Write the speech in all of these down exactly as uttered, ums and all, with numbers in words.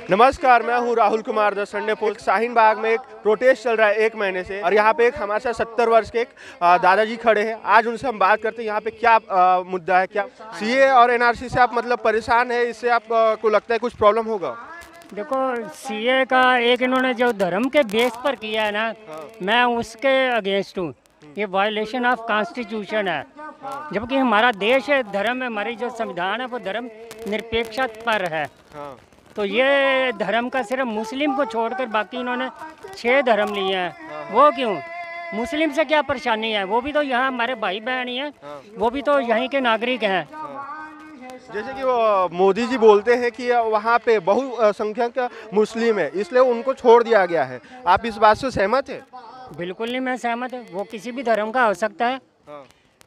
नमस्कार, मैं हूं Rahul Kumar the Sunday Post. Shaheen Bagh में एक प्रोटेस्ट चल रहा है एक महीने से और यहाँ पे एक हमारे साथ सत्तर वर्ष के एक दादाजी खड़े हैं। आज उनसे हम बात करते हैं यहाँ पे क्या आ, मुद्दा है, क्या सीए और एनआरसी से आप मतलब परेशान है, इससे आपको लगता है कुछ प्रॉब्लम होगा? देखो, सीए का एक इन्होंने जो धर्म के बेस पर किया है ना, हाँ। मैं उसके अगेंस्ट हूँ। ये वायलेशन ऑफ कॉन्स्टिट्यूशन है, हाँ। जबकि हमारा देश है, धर्म है, हमारी जो संविधान है वो धर्म निरपेक्षता पर है, हाँ। तो ये धर्म का सिर्फ मुस्लिम को छोड़कर बाकी इन्होंने छह धर्म लिए हैं, हाँ। वो क्यों? मुस्लिम से क्या परेशानी है? वो भी तो यहाँ हमारे भाई बहन ही हैं, हाँ। वो भी तो यहीं के नागरिक हैं, हाँ। जैसे कि वो मोदी जी बोलते हैं कि वहाँ पे बहुसंख्यक मुस्लिम है, इसलिए उनको छोड़ दिया गया है। आप इस बात से सहमत है? बिल्कुल नहीं, मैं सहमत है। वो किसी भी धर्म का हो सकता है, हाँ।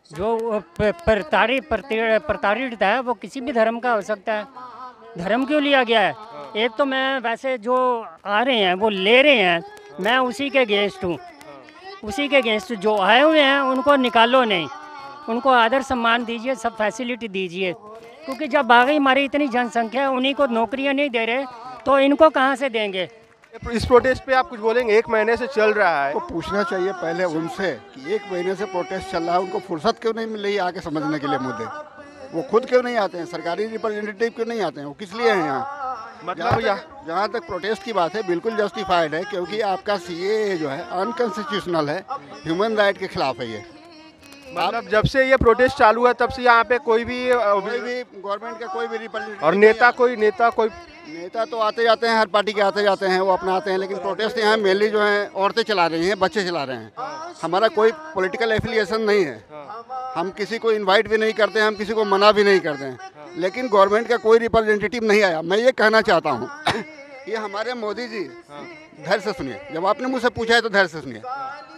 जो प्रताड़ित प्रताड़ित है वो किसी भी धर्म का हो सकता है। धर्म क्यों लिया गया है? हाँ। एक तो मैं वैसे जो आ रहे हैं वो ले रहे हैं, हाँ। मैं उसी के अगेंस्ट हूँ, हाँ। उसी के अगेंस्ट। जो आए हुए हैं उनको निकालो नहीं, उनको आदर सम्मान दीजिए, सब फैसिलिटी दीजिए, क्योंकि जब बाकी हमारी इतनी जनसंख्या है, उन्हीं को नौकरियां नहीं दे रहे तो इनको कहां से देंगे? इस प्रोटेस्ट पे आप कुछ बोलेंगे? एक महीने से चल रहा है, तो पूछना चाहिए पहले उनसे कि एक महीने से प्रोटेस्ट चल रहा है, उनको फुर्सत क्यों नहीं मिल रही आके समझने के लिए मुद्दे? वो खुद क्यों नहीं आते हैं? सरकारी रिप्रेजेंटेटिव क्यों नहीं आते हैं? वो किस लिए हैं यहाँ? मतलब यहाँ जहाँ तक प्रोटेस्ट की बात है, बिल्कुल जस्टिफाइड है, क्योंकि आपका सीए जो है अनकॉन्स्टिट्यूशनल है, ह्यूमन राइट के खिलाफ है ये। मतलब जब से ये प्रोटेस्ट चालू है तब से यहाँ पे कोई भी कोई भी गवर्नमेंट का कोई भी रिप्रेजेंटेटिव और नेता कोई नेता कोई नेता तो आते जाते हैं, हर पार्टी के आते जाते हैं, वो अपना आते हैं, लेकिन प्रोटेस्ट यहाँ मेनली जो है औरतें चला रही हैं, बच्चे चला रहे हैं। हमारा कोई पॉलिटिकल एफिलिएशन नहीं है, हम किसी को इनवाइट भी नहीं करते हैं, हम किसी को मना भी नहीं करते हैं, लेकिन गवर्नमेंट का कोई रिप्रेजेंटेटिव नहीं आया। मैं ये कहना चाहता हूँ कि हमारे मोदी जी, धैर्य से सुनिए, जब आपने मुझसे पूछा है तो धैर्य से सुनिए।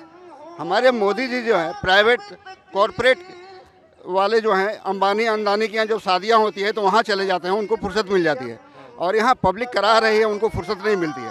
हमारे मोदी जी जो है प्राइवेट कॉरपोरेट वाले जो हैं, अंबानी अंदानी की यहाँ जब शादियाँ होती है तो वहाँ चले जाते हैं, उनको फुर्सत मिल जाती है, और यहाँ पब्लिक करा रही है, उनको फुर्सत नहीं मिलती है।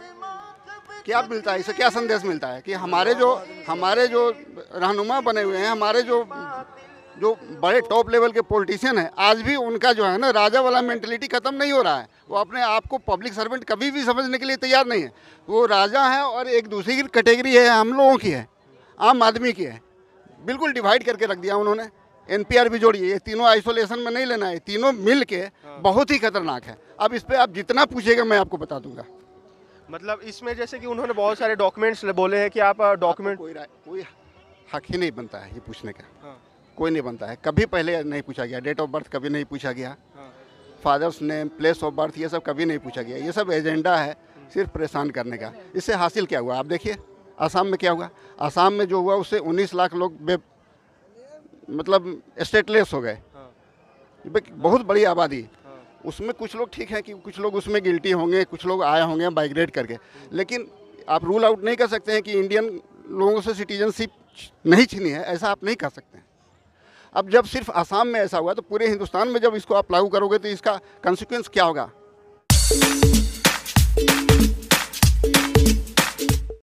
क्या मिलता है इससे? क्या संदेश मिलता है कि हमारे जो हमारे जो रहनुमा बने हुए हैं, हमारे जो जो बड़े टॉप लेवल के पॉलिटिशियन हैं, आज भी उनका जो है ना राजा वाला मेंटलिटी ख़त्म नहीं हो रहा है। वो अपने आप को पब्लिक सर्वेंट कभी भी समझने के लिए तैयार नहीं है। वो राजा है और एक दूसरी कैटेगरी है, हम लोगों की है, आम आदमी की है। बिल्कुल डिवाइड करके रख दिया उन्होंने। एनपीआर भी जोड़िए, ये तीनों आइसोलेशन में नहीं लेना है, तीनों मिल के बहुत ही खतरनाक है। अब इस पर आप जितना पूछेगा मैं आपको बता दूंगा। मतलब इसमें जैसे कि उन्होंने बहुत सारे डॉक्यूमेंट्स बोले हैं कि आप डॉक्यूमेंट कोई कोई हक ही नहीं बनता है ये पूछने का, हाँ। कोई नहीं बनता है, कभी पहले नहीं पूछा गया। डेट ऑफ बर्थ कभी नहीं पूछा गया, हाँ। Father's name, place of birth, ये सब कभी नहीं पूछा गया। ये सब एजेंडा है सिर्फ परेशान करने का। इससे हासिल क्या हुआ आप देखिए। आसाम में क्या हुआ? आसाम में जो हुआ उससे उन्नीस लाख लोग बे मतलब स्टेटलेस हो गए, हाँ। बहुत बड़ी आबादी, हाँ। उसमें कुछ लोग ठीक है कि कुछ लोग उसमें गिल्टी होंगे, कुछ लोग आए होंगे माइग्रेट करके, लेकिन आप रूल आउट नहीं कर सकते हैं कि इंडियन लोगों से सिटीजनशिप नहीं छीनी है, ऐसा आप नहीं कर सकते हैं। अब जब सिर्फ आसाम में ऐसा हुआ तो पूरे हिंदुस्तान में जब इसको आप लागू करोगे तो इसका कंसिक्वेंस क्या होगा?